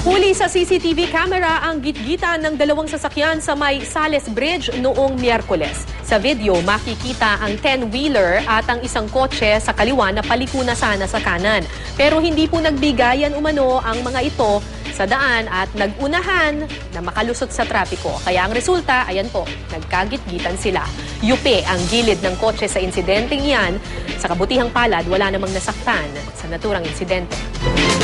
Huli sa CCTV camera ang gitgitan ng dalawang sasakyan sa may Sales Bridge noong Miyerkules. Sa video, makikita ang 10-wheeler at ang isang kotse sa kaliwa na paliko na sana sa kanan. Pero hindi po nagbigayan umano ang mga ito sa daan at nagunahan na makalusot sa trapiko. Kaya ang resulta, ayan po, nagkagitgitan sila. Yupe ang gilid ng kotse sa insidenteng iyan. Sa kabutihang palad, wala namang nasaktan sa naturang insidente.